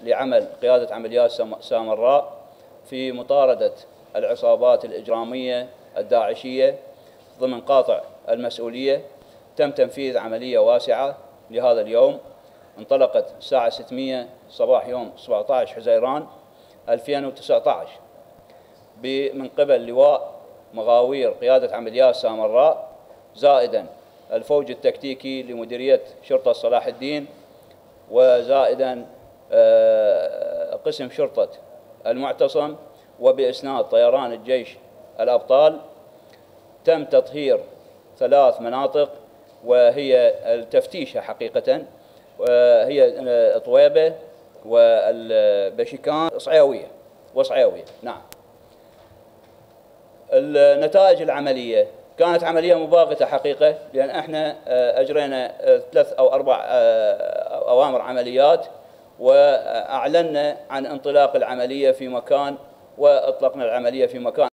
لعمل قيادة عمليات سامراء في مطاردة العصابات الإجرامية الداعشية ضمن قاطع المسؤولية. تم تنفيذ عملية واسعة لهذا اليوم، انطلقت الساعة 600 صباح يوم 17 حزيران 2019 من قبل لواء مغاوير قيادة عمليات سامراء، زائدا الفوج التكتيكي لمديرية شرطة صلاح الدين، وزائدا قسم شرطة المعتصم، وبإسناد طيران الجيش الأبطال. تم تطهير 3 مناطق، وهي التفتيش حقيقة، وهي طويبة والبشكان وصعيوية. نعم. النتائج العملية كانت عملية مباغتة حقيقة، لأن احنا أجرينا 3 أو 4 أوامر عمليات، وأعلنا عن انطلاق العملية في مكان، وأطلقنا العملية في مكان